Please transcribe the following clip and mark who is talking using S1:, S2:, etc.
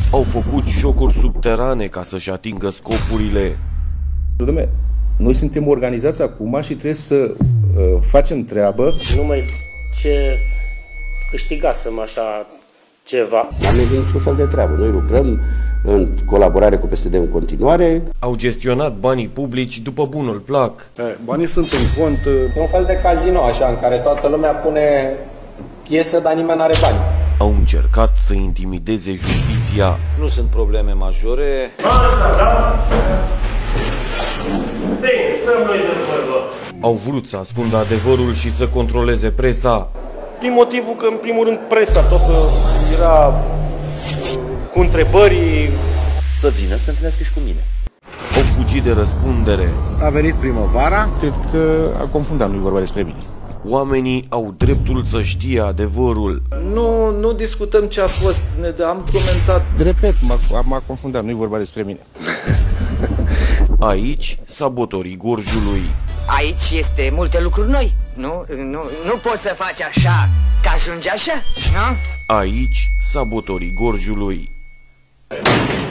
S1: au făcut jocuri subterane ca să-și atingă scopurile.
S2: Noi suntem organizați acum și trebuie să facem treabă.
S3: Numai ce câștigasem așa ceva.
S4: N-am niciun fel de treabă. Noi lucrăm în colaborare cu PSD în continuare.
S1: Au gestionat banii publici după bunul plac.
S5: Banii sunt în cont.
S6: E un fel de casino așa, în care toată lumea pune piesă, dar nimeni n-are bani.
S1: Au încercat să intimideze justiția.
S7: Nu sunt probleme majore.
S1: Au vrut să ascundă adevărul și să controleze presa.
S3: Din motivul că, în primul rând, presa tot era cu întrebări.
S7: Să vină să întâlnească și cu mine.
S1: Au fugit de răspundere.
S5: A venit primăvara. Cred că a confundat, nu-i vorba despre mine.
S1: Oamenii au dreptul să știe adevărul.
S7: Nu discutăm ce a fost, am comentat.
S5: Repet, m-a confundat, nu-i vorba despre mine.
S1: Aici, sabotorii Gorjului.
S8: Aici este multe lucruri noi. Nu poți să faci așa, că ajungi așa, nu?
S1: Aici, sabotorii Gorjului.